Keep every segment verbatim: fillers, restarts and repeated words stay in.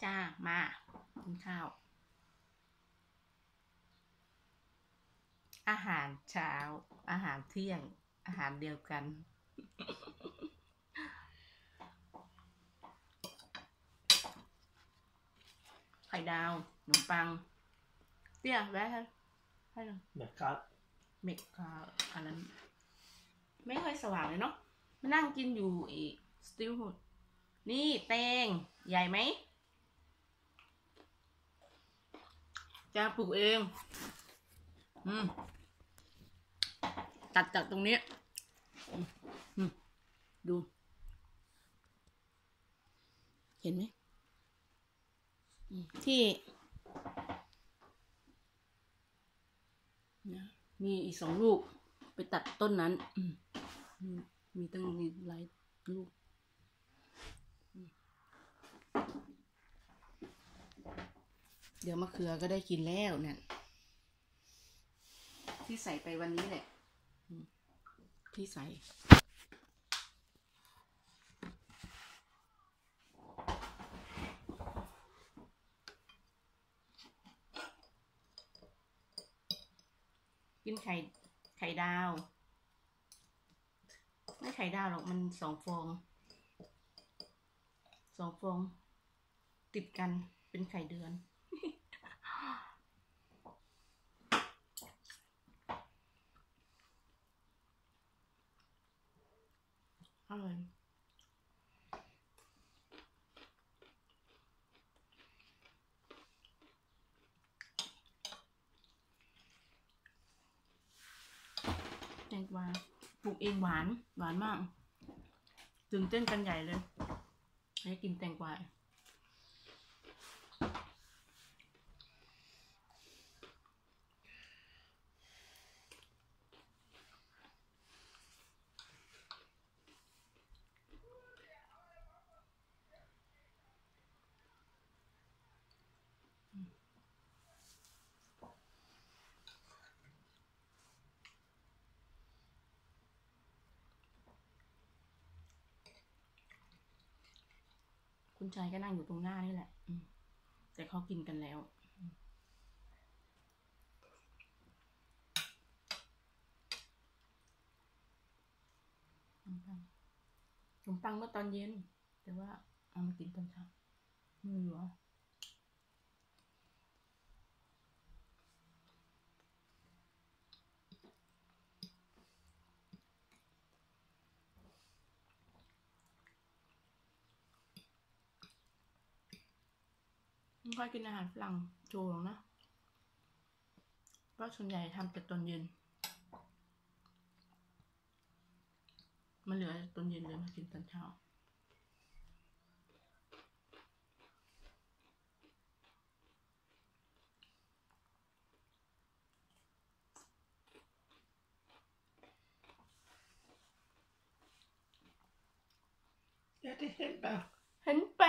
จ้ามากินข้าวอาหารเช้าอาหารเที่ยงอาหารเดียวกันไข่ดาวขนมปังเตี้ยแวะให้ให้หน่อยเมกครับเมกคาอันนั้นไม่ค่อยสว่างเลยเนาะมานั่งกินอยู่อีกสติลฮูดนี่แตงใหญ่ไหมจะปลูกเองอืมตัดจากตรงนี้ดูเห็นไหมที่มีอีกสองลูกไปตัดต้นนั้นมีตั้งมีหลายลูกเดี๋ยวมะเขือก็ได้กินแล้วเนี่ยที่ใส่ไปวันนี้แหละที่ใส่กินไข่ไข่ดาวไม่ไข่ดาวหรอกมันสองฟองสองฟองติดกันเป็นไข่เดือนอร่อยแตงกวาปลูกเองหวานหวานมากตื่นเต้นกันใหญ่เลยให้กินแตงกวาคุณชายก็นั่งอยู่ตรงหน้านี่แหละแต่เขากินกันแล้วขนมปังเมื่อตอนเย็นแต่ว่าเอามากินตอนเช้าไม่เหลือไม่ค่อยกินอาหารฝรั่งโจหรอกนะเพราะส่วนใหญ่ทำแต่ตอนเย็นมันเหลือตอนเย็นเลยมากินตอนเช้า Ja, det er helt bare. เห็นแปร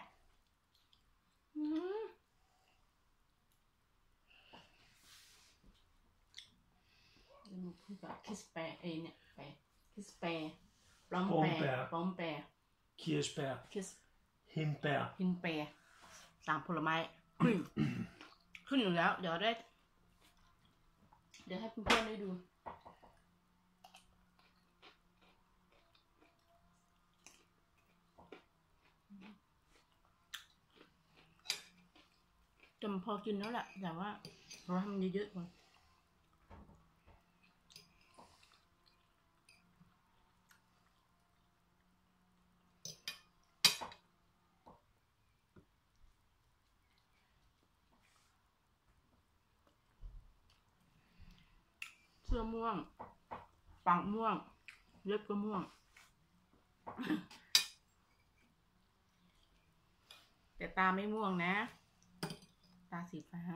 พูดกับคิสแปรเอเนี่ยแปรคิสแปรปลอมแปรปลอมแปร Kirsebær คิส Hindbær หินแปรสามผลไม้ขึ้นขึ้นอยู่แล้วเดี๋ยวได้เดี๋ยวให้เพื่อนๆได้ดูจำพอกินแล้วแหละแต่ว่าเราทำเยอะๆก่อนเสื้อม่วงปากม่วงเล็บก็ม่วงแต่ตาไม่ม่วงนะตาสีฟ้า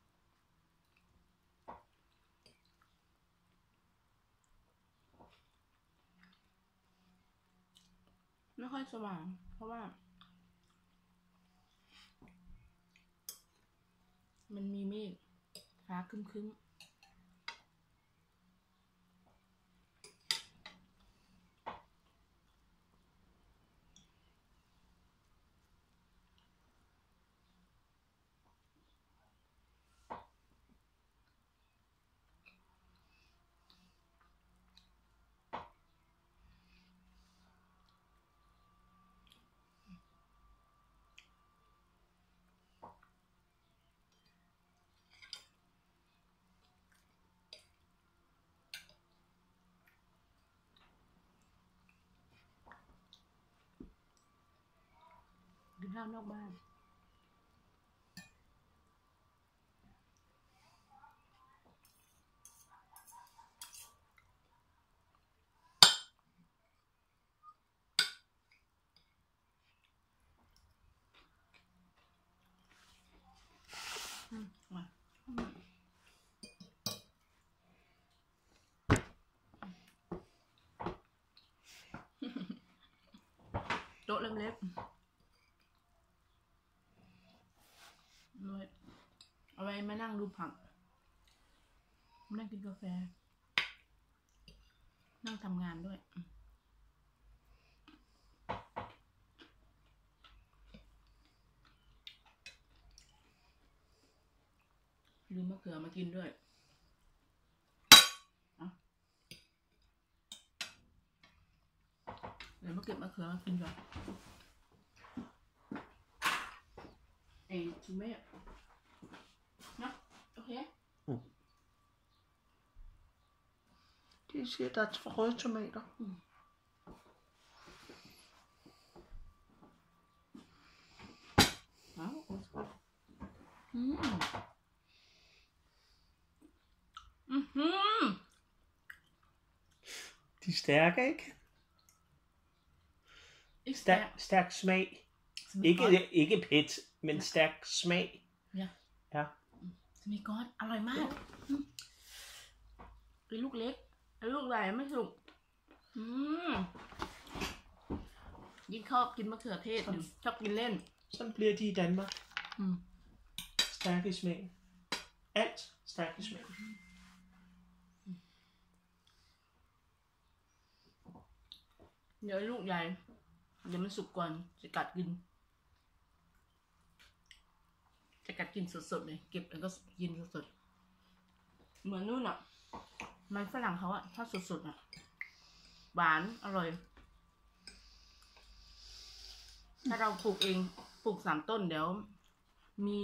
ไม่ค่อยสว่างเพราะว่ามันมีเมฆฟ้าครึ้มข้าวนอกบ้านอืมว่ะอืมโต๊ะเล็กๆด้วยเอาไว้มานั่งดูผักมานั่งกินกาแฟนั่งทำงานด้วยลืมมะเขือมากินด้วยเอาเดี๋ยวมาเก็บมะเขือมากินก่อนเอ้ยชูเม่นะโอเค De siger, der er røde tomater. Mm. Wow, that's good. Mm. Mm-hmm. De er stærke, ikke? Ikke Stærk, stærk. stærk smag. Som Ikke, godt. ikke pet, men Ja. stærk smag. Ja. Ja. สมีก้อนอร่อยมากอืมเป็นลูกเล็กไอ้ลูกใหญ่ไม่สุกอืมยิ่งชอบกินมะเขือเทศอยู่ชอบกินเล่น Sådan bliver de i Danmark. อืม Stærke i smagen. Alt stærk i smagen. เดี๋ยวลูกใหญ่เดี๋ยวมันสุกก่อนจะกัดกินจะกัดกินสดๆเลยเก็บแล้วก็กินสดๆเหมือนนู่นอ่ะมันฝรั่งเขาอ่ะถ้าสดๆอ่ะหวานอร่อยถ้าเราปลูกเองปลูกสามต้นเดี๋ยวมี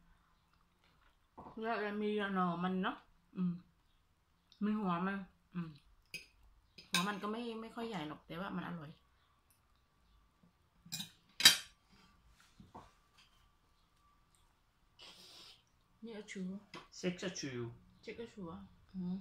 เรียกอะไรมีหน่อมันเนาะอืมมีหัวมันอืมหัวมันก็ไม่ไม่ค่อยใหญ่หรอกแต่ว่ามันอร่อยนี่เอาชู seksogtyve. เช็คก็ชัวร์อืม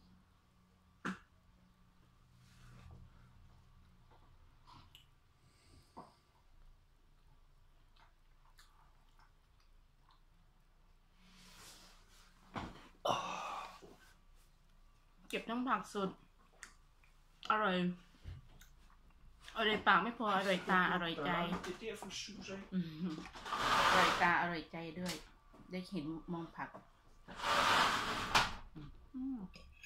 เก็บทั้งผักสดอร่อยอร่อยปากไม่พออร่อยตาอร่อยใจ Det er derfor, det suser, ikke? อืมอร่อยตาอร่อยใจด้วย ได้เห็นมองผักอืม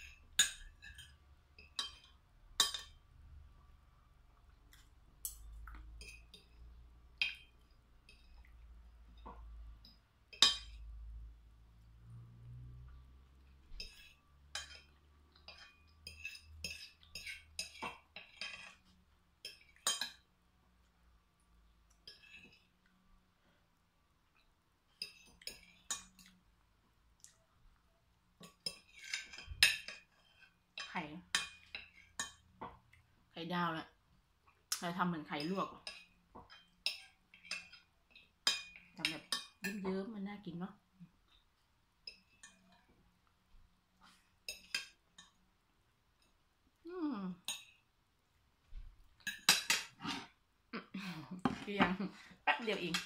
ไข่ไข่ดาวแหละเราทำเหมือนไข่ลวกทำแบบเยิ้มๆมันน่ากินเนาะอืมเพียงแป๊บเดียวเอง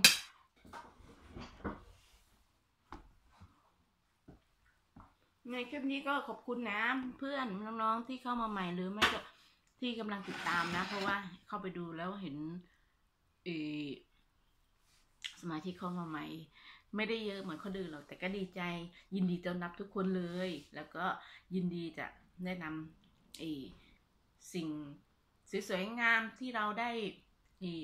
ในคลิปนี้ก็ขอบคุณนะเพื่อนน้องๆที่เข้ามาใหม่หรือไม่ก็ที่กำลังติดตามนะเพราะว่าเข้าไปดูแล้วเห็นเออสมาชิกเข้ามาใหม่ไม่ได้เยอะเหมือนคนอื่นหรอกแต่ก็ดีใจยินดีต้อนรับทุกคนเลยแล้วก็ยินดีจะแนะนำเออสิ่งสวยๆงามที่เราได้เออ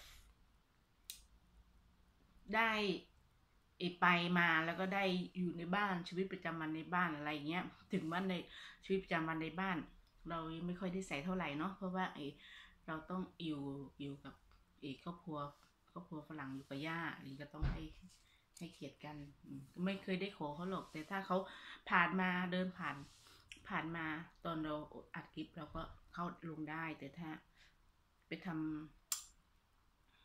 ได้ไปมาแล้วก็ได้อยู่ในบ้านชีวิตประจำวันในบ้านอะไรเงี้ยถึงว่าในชีวิตประจำวันในบ้านเราไม่ค่อยได้ใส่เท่าไหร่เนาะเพราะว่าไอเราต้องอยู่อยู่กับไอครอบครัวครอบครัวฝรั่งอยู่กับย่าอันนี้ก็ต้องให้ให้เกียรติกันไม่เคยได้ขอเขาหรอกแต่ถ้าเขาผ่านมาเดินผ่านผ่านมาตอนเราอัดคลิปเราก็เข้าลงได้แต่ถ้าไปทำ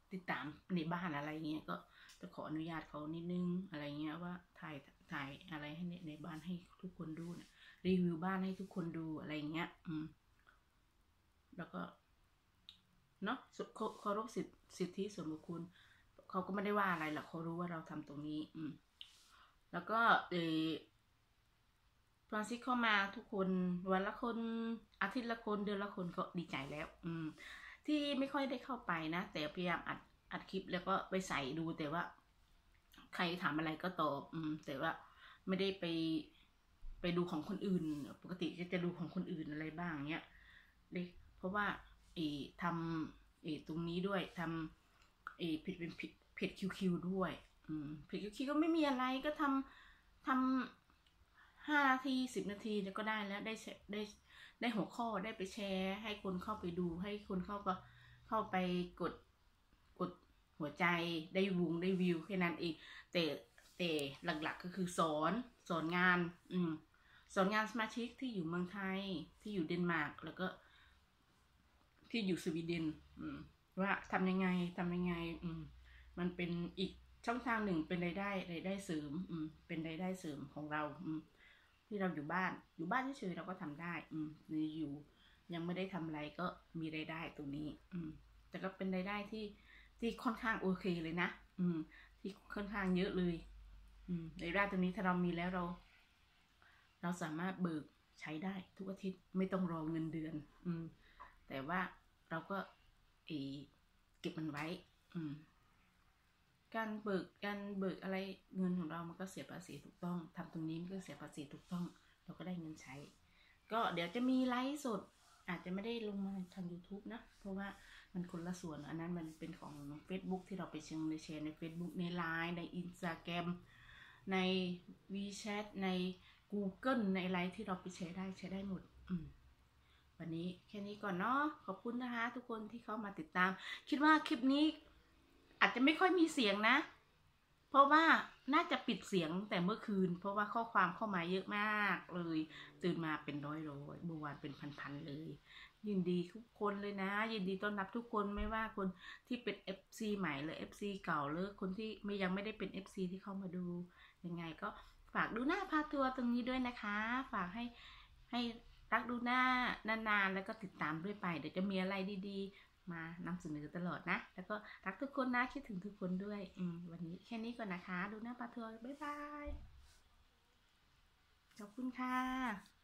ติดตามในบ้านอะไรเงี้ยก็จะขออนุญาตเขานิดนึงอะไรเงี้ยว่าถ่ายถ่ายอะไรให้ในในบ้านให้ทุกคนดูนะรีวิวบ้านให้ทุกคนดูอะไรเงี้ยอืมแล้วก็เนาะเคารพสิทธิสิทธิส่วนบุคคลเขาก็ไม่ได้ว่าอะไรหรอกเขารู้ว่าเราทำตรงนี้อืมแล้วก็เออฟรานซิสเข้ามาทุกคนวันละคนอาทิตย์ละคนเดือนละคนก็ดีใจแล้วอืมที่ไม่ค่อยได้เข้าไปนะแต่พยายามอัดอัดคลิปแล้วก็ไปใส่ดูแต่ว่าใครถามอะไรก็ตอบอืมแต่ว่าไม่ได้ไปไปดูของคนอื่นปกติก็จะดูของคนอื่นอะไรบ้างเนี้ยเลยเพราะว่าเอทำเอตรงนี้ด้วยทำเอผิดเป็นผิดเพจคิวคิวด้วยอืมเพจคิวคิวก็ไม่มีอะไรก็ทำทำห้านาทีสิบนาทีแล้วก็ได้แล้วได้ได้ได้หัวข้อได้ไปแชร์ให้คนเข้าไปดูให้คนเข้าก็เข้าไปกดกดหัวใจได้วงได้วิวแค่นั้นเองแต่แต่หลักๆก็คือสอนสอนงานอืมสอนงานสมาชิกที่อยู่เมืองไทยที่อยู่เดนมาร์กแล้วก็ที่อยู่สวีเดนอืมว่าทำยังไงทำยังไงอืมมันเป็นอีกช่องทางหนึ่งเป็นรายได้รายได้เสริมอืมเป็นรายได้เสริมของเราอืมที่เราอยู่บ้านอยู่บ้านเฉยๆเราก็ทำได้อืมหรืออยู่ยังไม่ได้ทำอะไรก็มีรายได้ตรงนี้อืมแต่ก็เป็นรายได้ที่ที่ค่อนข้างโอเคเลยนะอืมที่ค่อนข้างเยอะเลยอืมรายได้ตรงนี้ถ้าเรามีแล้วเราเราสามารถเบิกใช้ได้ทุกอาทิตย์ไม่ต้องรอเงินเดือนอืมแต่ว่าเราก็เอเก็บมันไว้อืมการเบิกการเบิกอะไรเงินของเรามันก็เสียภาษีถูกต้องทำตรงนี้มันก็เสียภาษีถูกต้องเราก็ได้เงินใช้ก็เดี๋ยวจะมีไลฟ์สดอาจจะไม่ได้ลงมาทาง YouTube นะเพราะว่ามันคนละส่วนอันนั้นมันเป็นของ Facebook ที่เราไปเชิงในแชร์ใน Facebook ใน ไลน์ ใน Instagram ใน WeChat ใน Google ในอะไรที่เราไปแชร์ได้แชร์ได้หมดอืมวันนี้แค่นี้ก่อนเนาะขอบคุณนะคะทุกคนที่เข้ามาติดตามคิดว่าคลิปนี้อาจจะไม่ค่อยมีเสียงนะเพราะว่าน่าจะปิดเสียงแต่เมื่อคืนเพราะว่าข้อความเข้ามาเยอะมากเลยตื่นมาเป็นร้อยร้อยเมื่อวานเป็นพันๆเลยยินดีทุกคนเลยนะยินดีต้อนรับทุกคนไม่ว่าคนที่เป็น เอฟ ซี ใหม่หรือ เอฟ ซี เก่าหรือคนที่ไม่ยังไม่ได้เป็น เอฟ ซี ที่เข้ามาดูยังไงก็ฝากดูหน้าพาทัวร์ตรงนี้ด้วยนะคะฝากให้ให้รักดูหน้านานๆแล้วก็ติดตามด้วยไปเดี๋ยวจะมีอะไรดีๆมานำเสนอตลอดนะแล้วก็รักทุกคนนะคิดถึงทุกคนด้วยอืมวันนี้แค่นี้ก่อนนะคะดูหน้าพาทัวร์บ๊ายบายขอบคุณค่ะ